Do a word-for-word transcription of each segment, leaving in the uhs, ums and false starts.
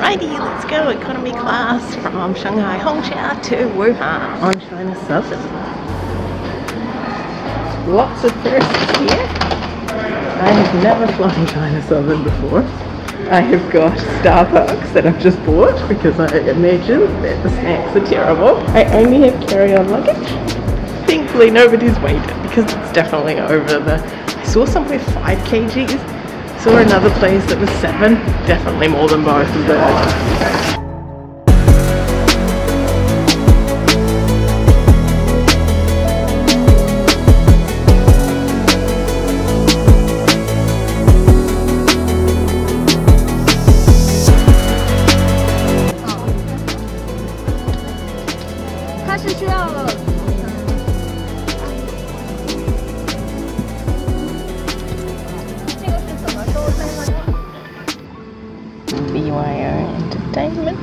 Alrighty, let's go economy class from Shanghai Hongqiao to Wuhan on China Southern. Lots of firsts here. I have never flown China Southern before. I have got Starbucks that I've just bought because I imagine that the snacks are terrible. I only have carry-on luggage. Thankfully nobody's weighed it because it's definitely over the... I saw somewhere five kilograms. Saw another place that was seven. Definitely more than both of those. ，B Y O Entertainment。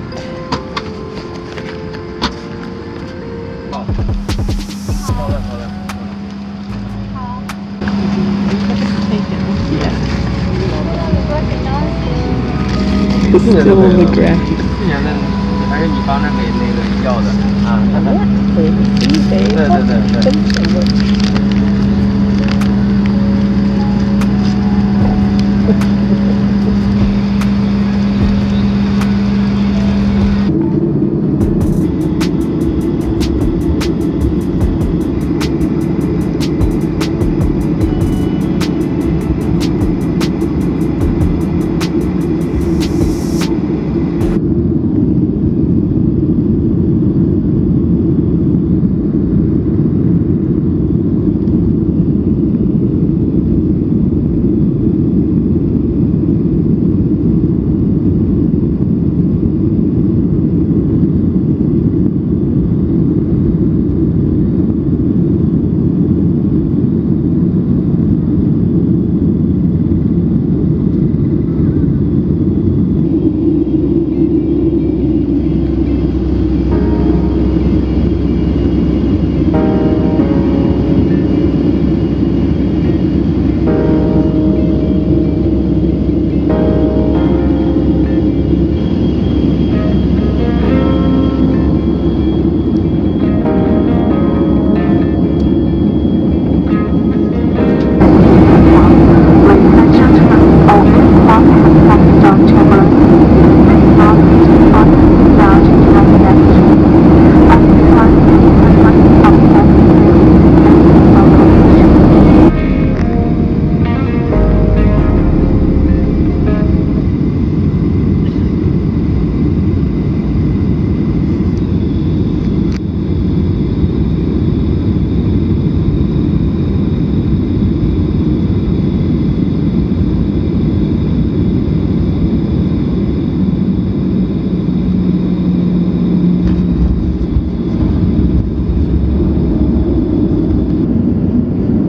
好，好的，好的。好。Still on the ground。去年的还是你帮着给那个要的啊？对对对对。